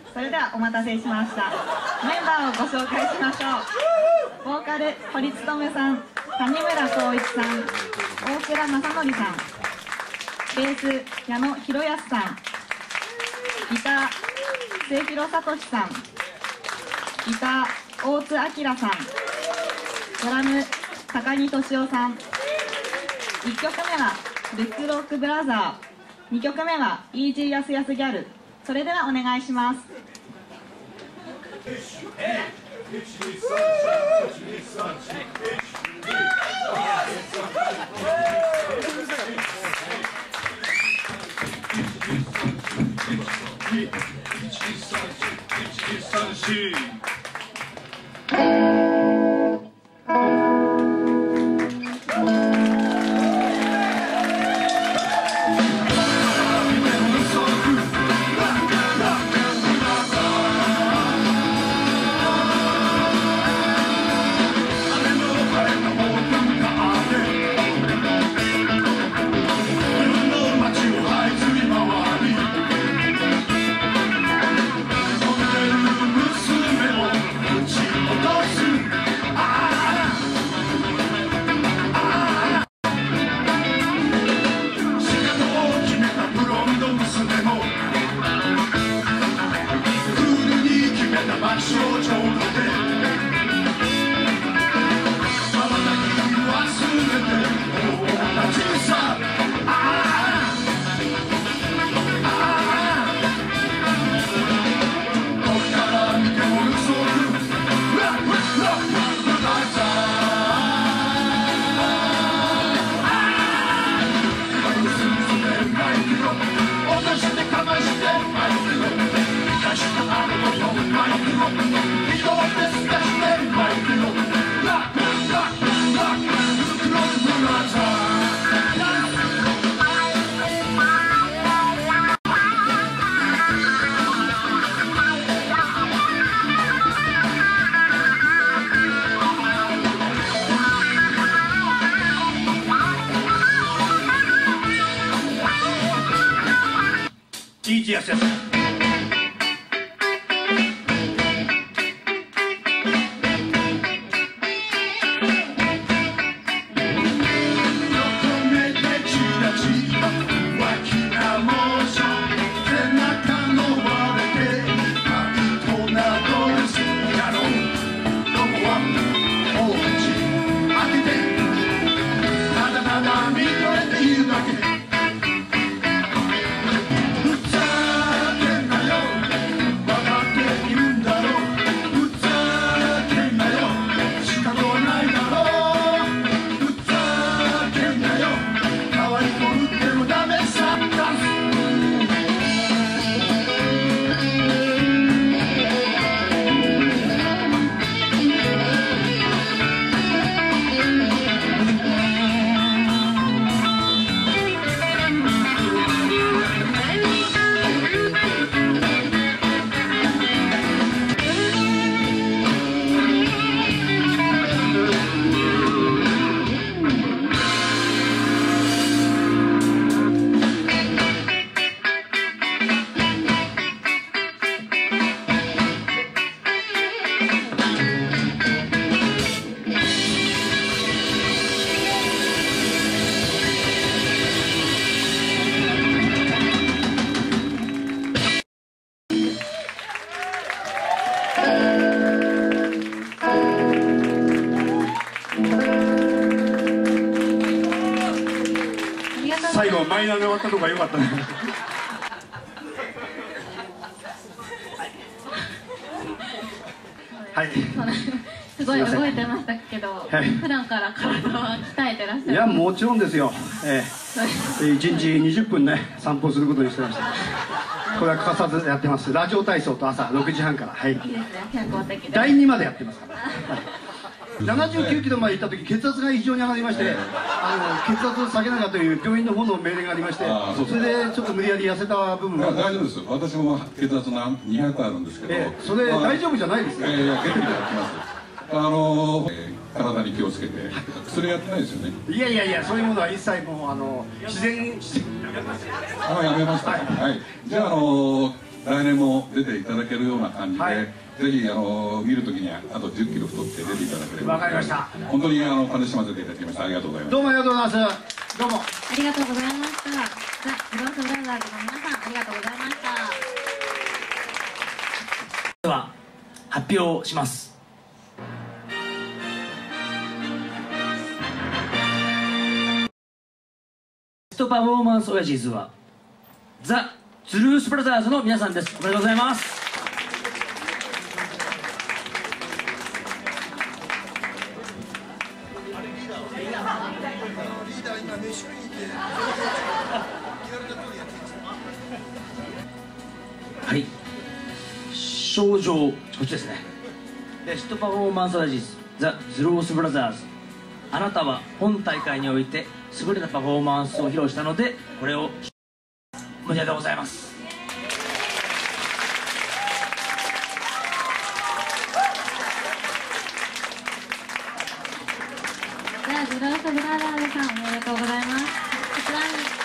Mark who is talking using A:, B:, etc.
A: それではお待たせしました。メンバーをご紹介しましょう。ボーカル堀勉さん、谷村光一さん、大倉正則さん、ベース矢野博康さん、ギター末広聡さん、ギター大津明さん、ドラム高木俊夫さん。1曲目はルックロックブラザー、2曲目はイージーヤスヤスギャル。それではお願いします。
B: 最後マイナーで終わったとこが良かったね。はい。
A: すごい動いてましたけど、普段から体は鍛えてらっしゃる。
B: いや、もちろんですよ。1日20分ね、散歩することにしてました。これは欠かさずやってます。ラジオ体操と朝6時半から。はい。いいですね、
A: 健康的で。
B: 第2までやってますから。79キロまで行った時血圧が異常に上がりまして、血圧を下げなきゃという病院の方の命令がありまして、それでちょっと無理やり痩せた部分が。
C: 大丈夫ですよ。私も血圧200あるんですけど、
B: それ大丈夫じゃないですね。
C: いや結構やってます。体に気をつけて薬やってないですよね。
B: いやいやいや、そういうものは一切もう自然
C: やめました。はい。じゃあ来年も出ていただけるような感じで、
B: はい、
C: ぜひ見るときにはあと10キロ太って出ていただければ。
B: わかりました。
C: 本当に楽しませていただきました。ありがとうございます。
B: どうもありがとうございます。どうも
D: ありがとうございました。ザ・グロースブラザーズの皆さん、ありがとうございました。
E: では発表します。ベストパフォーマンスオヤジーズはザ・ズルースブラザーズの皆さんです。おめでとうございます。はい、賞状こっちですね。ベストパフォーマンスオヤジーズザ・ズロースブラザーズ、あなたは本大会において優れたパフォーマンスを披露したのでこれをおめでとうございます。
D: ザ・グロースブラザーズさん、おめでとうございます。こちらに